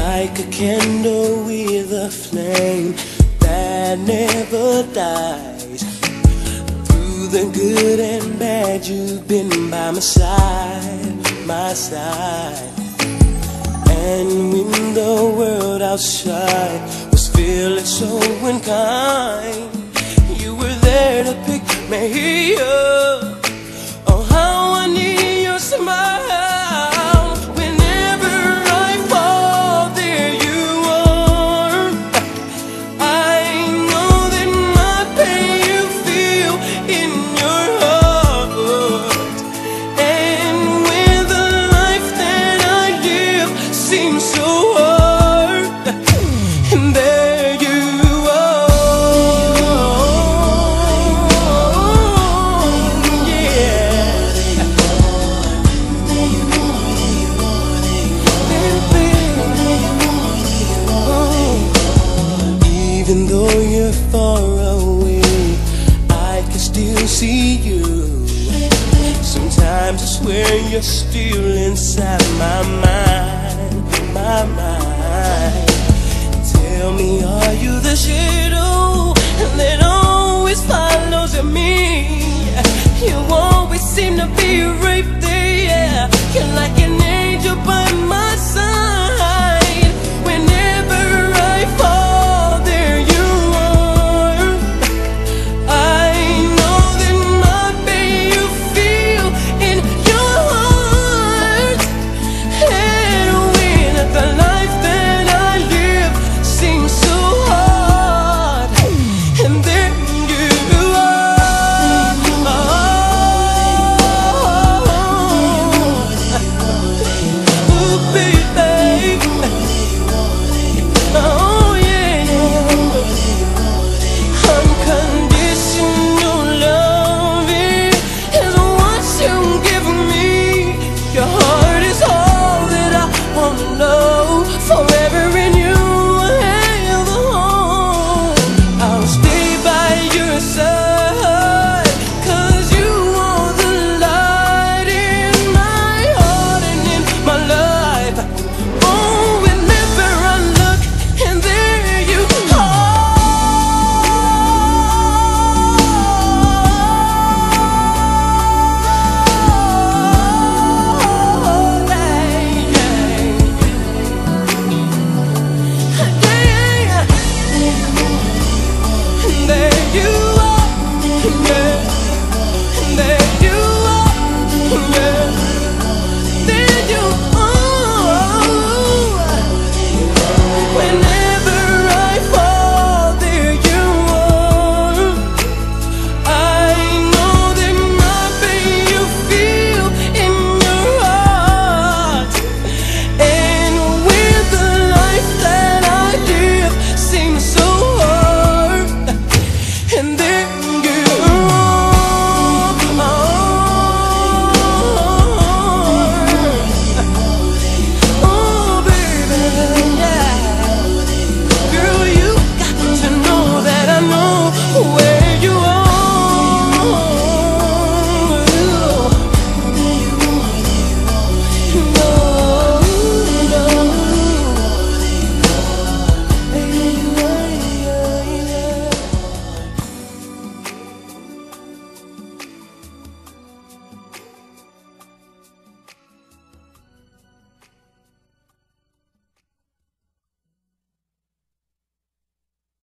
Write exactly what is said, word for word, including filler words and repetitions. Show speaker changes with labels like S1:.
S1: like a candle with a flame that never dies. Through the good and bad, you've been by my side, my side. And when the world outside was feeling so unkind, you were there to pick me up. Oh, how I need your smile. Even though you're far away, I can still see you. Sometimes I swear you're still inside my mind.